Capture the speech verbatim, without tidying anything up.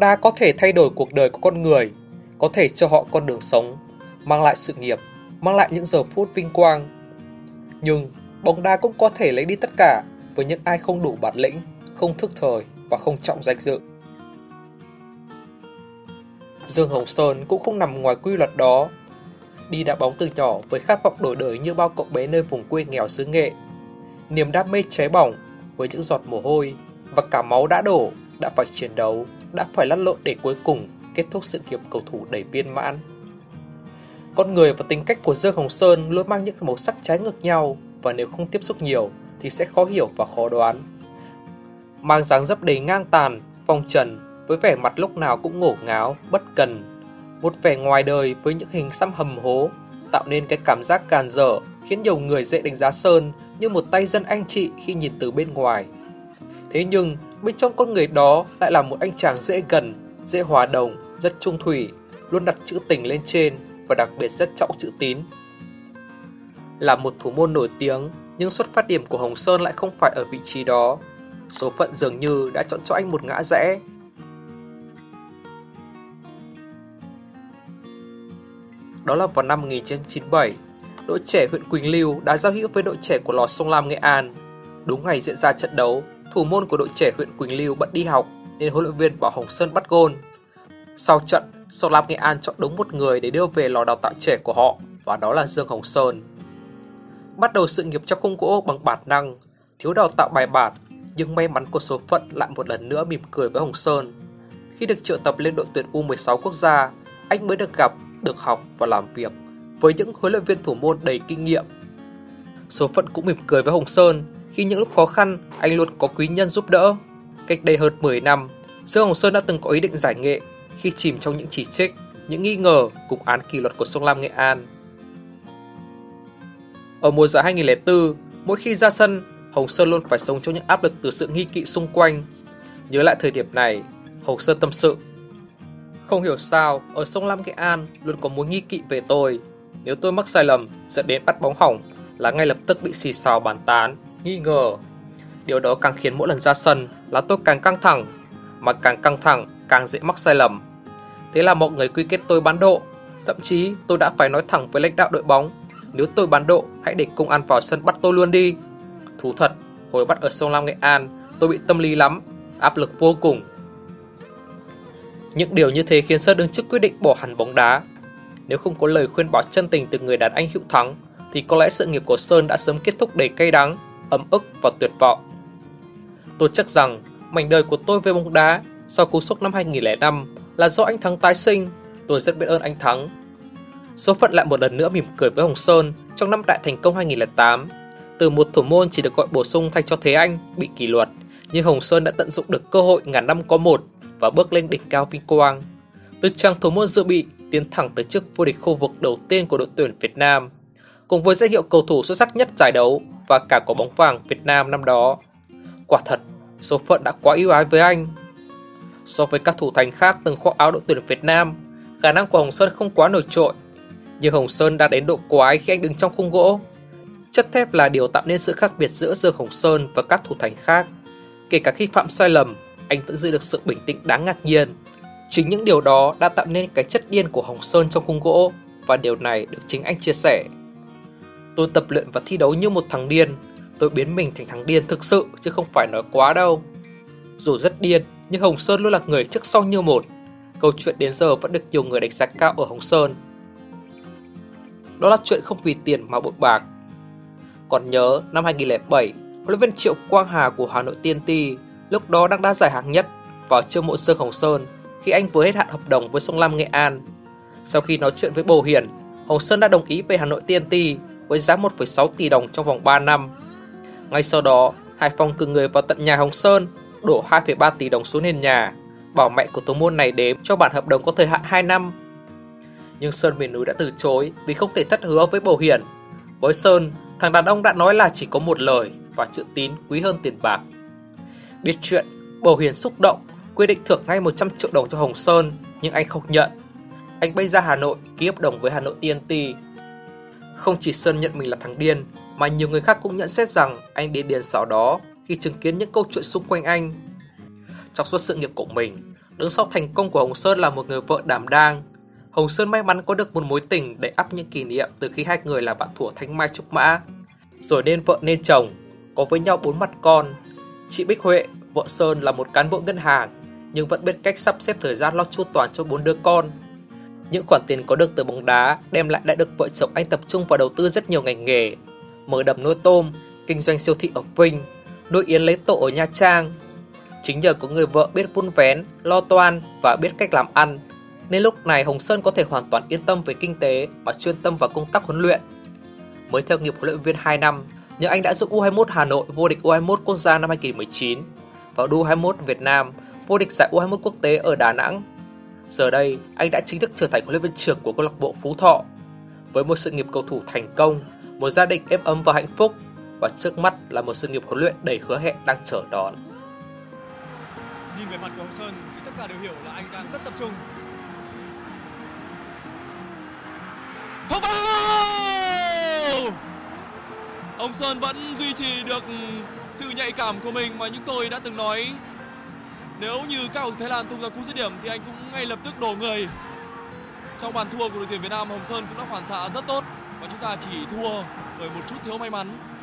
đá có thể thay đổi cuộc đời của con người, có thể cho họ con đường sống, mang lại sự nghiệp, mang lại những giờ phút vinh quang. Nhưng bóng đá cũng có thể lấy đi tất cả với những ai không đủ bản lĩnh, không thức thời và không trọng danh dự. Dương Hồng Sơn cũng không nằm ngoài quy luật đó. Đi đá bóng từ nhỏ với khát vọng đổi đời như bao cậu bé nơi vùng quê nghèo xứ Nghệ, niềm đam mê cháy bỏng với những giọt mồ hôi và cả máu đã đổ, đã phải chiến đấu, đã phải lăn lộn để cuối cùng kết thúc sự nghiệp cầu thủ đầy viên mãn. Con người và tính cách của Dương Hồng Sơn luôn mang những màu sắc trái ngược nhau, và nếu không tiếp xúc nhiều thì sẽ khó hiểu và khó đoán. Mang dáng dấp đầy ngang tàn, phong trần với vẻ mặt lúc nào cũng ngổ ngáo, bất cần, một vẻ ngoài đời với những hình xăm hầm hố, tạo nên cái cảm giác càn dở khiến nhiều người dễ đánh giá Sơn như một tay dân anh chị khi nhìn từ bên ngoài. Thế nhưng bên trong con người đó lại là một anh chàng dễ gần, dễ hòa đồng, rất trung thủy, luôn đặt chữ tình lên trên và đặc biệt rất trọng chữ tín. Là một thủ môn nổi tiếng, nhưng xuất phát điểm của Hồng Sơn lại không phải ở vị trí đó. Số phận dường như đã chọn cho anh một ngã rẽ. Đó là vào năm một nghìn chín trăm chín mươi bảy, đội trẻ huyện Quỳnh Lưu đã giao hữu với đội trẻ của lò Sông Lam Nghệ An. Đúng ngày diễn ra trận đấu, thủ môn của đội trẻ huyện Quỳnh Lưu bận đi học nên huấn luyện viên bảo Hồng Sơn bắt gôn. Sau trận, Sông Lam Nghệ An chọn đúng một người để đưa về lò đào tạo trẻ của họ, và đó là Dương Hồng Sơn. Bắt đầu sự nghiệp trong khung gỗ bằng bản năng, thiếu đào tạo bài bản, nhưng may mắn của số phận lại một lần nữa mỉm cười với Hồng Sơn. Khi được triệu tập lên đội tuyển U mười sáu quốc gia, anh mới được gặp, được học và làm việc với những huấn luyện viên thủ môn đầy kinh nghiệm. Số phận cũng mỉm cười với Hồng Sơn khi những lúc khó khăn anh luôn có quý nhân giúp đỡ. Cách đây hơn mười năm, Dương Hồng Sơn đã từng có ý định giải nghệ khi chìm trong những chỉ trích, những nghi ngờ cùng án kỷ luật của Sông Lam Nghệ An. Ở mùa giải hai nghìn không trăm lẻ bốn, mỗi khi ra sân, Hồng Sơn luôn phải sống trong những áp lực từ sự nghi kỵ xung quanh. Nhớ lại thời điểm này, Hồng Sơn tâm sự: "Không hiểu sao, ở Sông Lam Nghệ An luôn có mối nghi kỵ về tôi. Nếu tôi mắc sai lầm dẫn đến bắt bóng hỏng là ngay lập tức bị xì xào bàn tán, nghi ngờ. Điều đó càng khiến mỗi lần ra sân là tôi càng căng thẳng, mà càng căng thẳng càng dễ mắc sai lầm. Thế là mọi người quy kết tôi bán độ. Thậm chí tôi đã phải nói thẳng với lãnh đạo đội bóng, nếu tôi bán độ hãy để công an vào sân bắt tôi luôn đi. Thú thật, hồi bắt ở Sông Lam Nghệ An tôi bị tâm lý lắm, áp lực vô cùng." Những điều như thế khiến Sơn đứng trước quyết định bỏ hẳn bóng đá. Nếu không có lời khuyên bảo chân tình từ người đàn anh hữu thắng thì có lẽ sự nghiệp của Sơn đã sớm kết thúc đầy cay đắng, ấm ức và tuyệt vọng. "Tôi chắc rằng mảnh đời của tôi với bóng đá sau cú sốc năm hai nghìn không trăm lẻ năm là do anh Thắng tái sinh. Tôi rất biết ơn anh Thắng." Số phận lại một lần nữa mỉm cười với Hồng Sơn trong năm đại thành công hai nghìn không trăm lẻ tám. Từ một thủ môn chỉ được gọi bổ sung thay cho Thế Anh bị kỷ luật, nhưng Hồng Sơn đã tận dụng được cơ hội ngàn năm có một và bước lên đỉnh cao vinh quang. Từ chàng thủ môn dự bị tiến thẳng tới chức vô địch khu vực đầu tiên của đội tuyển Việt Nam, cùng với danh hiệu cầu thủ xuất sắc nhất giải đấu và cả quả bóng vàng Việt Nam năm đó. Quả thật, số phận đã quá ưu ái với anh. So với các thủ thành khác từng khoác áo đội tuyển Việt Nam, khả năng của Hồng Sơn không quá nổi trội, nhưng Hồng Sơn đã đến độ quái khi anh đứng trong khung gỗ. Chất thép là điều tạo nên sự khác biệt giữa Dương Hồng Sơn và các thủ thành khác. Kể cả khi phạm sai lầm, anh vẫn giữ được sự bình tĩnh đáng ngạc nhiên. Chính những điều đó đã tạo nên cái chất điên của Hồng Sơn trong khung gỗ, và điều này được chính anh chia sẻ: "Tôi tập luyện và thi đấu như một thằng điên. Tôi biến mình thành thằng điên thực sự chứ không phải nói quá đâu." Dù rất điên, nhưng Hồng Sơn luôn là người trước sau như một. Câu chuyện đến giờ vẫn được nhiều người đánh giá cao ở Hồng Sơn. Đó là chuyện không vì tiền mà bội bạc. Còn nhớ năm hai nghìn không trăm lẻ bảy, huấn luyện viên Triệu Quang Hà của Hà Nội tê en tê lúc đó đang đá giải hạng nhất vào chiêu mộ Dương Hồng Sơn khi anh vừa hết hạn hợp đồng với Sông Lam Nghệ An. Sau khi nói chuyện với Bồ Hiển, Hồng Sơn đã đồng ý về Hà Nội tê en tê với giá một phẩy sáu tỷ đồng trong vòng ba năm. Ngay sau đó, Hải Phòng cử người vào tận nhà Hồng Sơn, đổ hai phẩy ba tỷ đồng xuống nền nhà, bảo mẹ của thủ môn này đếm cho bản hợp đồng có thời hạn hai năm. Nhưng Sơn miền núi đã từ chối vì không thể thất hứa với Bồ Hiển. Với Sơn, thằng đàn ông đã nói là chỉ có một lời và chữ tín quý hơn tiền bạc. Biết chuyện, Bồ Hiển xúc động, quyết định thưởng ngay một trăm triệu đồng cho Hồng Sơn, nhưng anh không nhận. Anh bay ra Hà Nội ký hợp đồng với Hà Nội tê en tê. Không chỉ Sơn nhận mình là thằng điên, mà nhiều người khác cũng nhận xét rằng anh điên điên xảo đó khi chứng kiến những câu chuyện xung quanh anh. Trong suốt sự nghiệp của mình, Đứng sau thành công của Hồng Sơn là một người vợ đảm đang. Hồng Sơn may mắn có được một mối tình để ắp những kỷ niệm từ khi hai người là bạn thuở thanh mai trúc mã. Rồi nên vợ nên chồng, có với nhau bốn mặt con. Chị Bích Huệ, vợ Sơn là một cán bộ ngân hàng, nhưng vẫn biết cách sắp xếp thời gian lo chu toàn cho bốn đứa con. Những khoản tiền có được từ bóng đá đem lại đã được vợ chồng anh tập trung vào đầu tư rất nhiều ngành nghề. Mở đầm nuôi tôm, kinh doanh siêu thị ở Vinh, nuôi yến lấy tổ ở Nha Trang. Chính nhờ có người vợ biết vun vén, lo toan và biết cách làm ăn, nên lúc này Hồng Sơn có thể hoàn toàn yên tâm về kinh tế mà chuyên tâm vào công tác huấn luyện. Mới theo nghiệp huấn luyện viên hai năm, nhưng anh đã giúp u hai mốt Hà Nội vô địch u hai mốt quốc gia năm hai không một chín và u hai mốt Việt Nam vô địch giải u hai mốt quốc tế ở Đà Nẵng. Giờ đây, anh đã chính thức trở thành huấn luyện viên trưởng của câu lạc bộ Phú Thọ. Với một sự nghiệp cầu thủ thành công, một gia đình êm ấm và hạnh phúc, và trước mắt là một sự nghiệp huấn luyện đầy hứa hẹn đang chờ đón. Nhìn về mặt của Hồng Sơn thì tất cả đều hiểu là anh đang rất tập trung. Không bao! Hồng Sơn vẫn duy trì được sự nhạy cảm của mình mà chúng tôi đã từng nói. Nếu như các cầu thủ Thái Lan tung ra cú dứt điểm thì anh cũng ngay lập tức đổ người. Trong bàn thua của đội tuyển Việt Nam, Hồng Sơn cũng đã phản xạ rất tốt và chúng ta chỉ thua bởi một chút thiếu may mắn.